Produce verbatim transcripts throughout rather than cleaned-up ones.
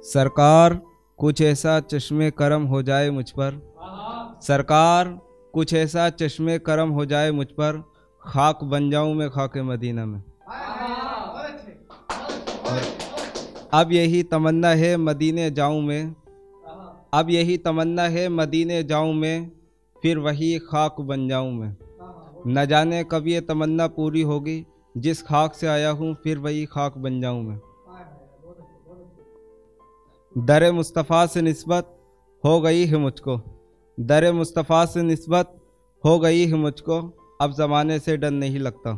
सरकार कुछ ऐसा चश्मे करम हो जाए मुझ पर, सरकार कुछ ऐसा चश्मे करम हो जाए मुझ पर, खाक बन जाऊं मैं खाके मदीना में। अब यही तमन्ना है मदीने जाऊं मैं, अब यही तमन्ना है मदीने जाऊं मैं, फिर वही खाक बन जाऊं मैं। न जाने कब ये तमन्ना पूरी होगी, जिस खाक से आया हूँ फिर वही खाक बन जाऊं मैं। दर मुस्तफ़ा से निस्बत हो गई है मुझको, दर मुस्तफ़ा से निस्बत हो गई है मुझको, अब ज़माने से डर नहीं लगता।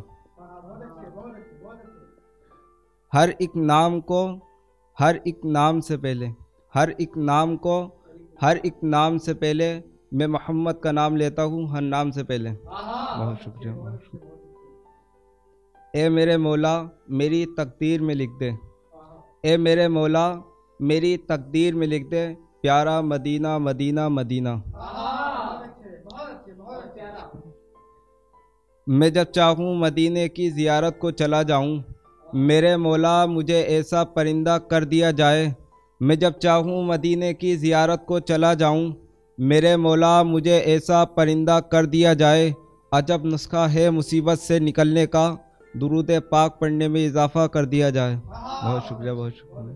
हर एक नाम को, हर एक नाम से पहले, हर एक नाम को, हर एक नाम से पहले मैं मोहम्मद का नाम लेता हूँ, हर नाम से पहले। बहुत शुक्रिया, बहुत शुक्रिया। ए मेरे मौला मेरी तकदीर में लिख दे, ए मेरे मौला मेरी तकदीर में लिख दे, प्यारा मदीना मदीना मदीना। मैं जब चाहूँ मदीने की ज़ियारत को चला जाऊँ, मेरे मौला मुझे ऐसा परिंदा कर दिया जाए। मैं जब चाहूँ मदीने की ज़ियारत को चला जाऊँ, मेरे मौला मुझे ऐसा परिंदा कर दिया जाए। अजब नुस्खा है मुसीबत से निकलने का, दुरूद पाक पढ़ने में इजाफ़ा कर दिया जाए। बहुत शुक्रिया, बहुत शुक्रिया।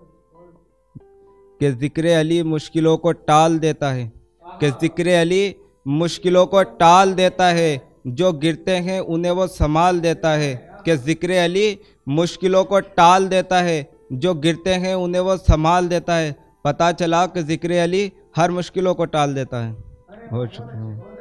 कि ज़िक्र अली मुश्किलों को टाल देता है, कि ज़िक्र अली मुश्किलों को टाल देता है, जो गिरते हैं उन्हें वो संभाल देता है। कि ज़िक्र अली मुश्किलों को टाल देता है, जो गिरते हैं उन्हें वो संभाल देता है। पता चला कि ज़िक्र अली हर मुश्किलों को टाल देता है। बहुत शुक्रिया।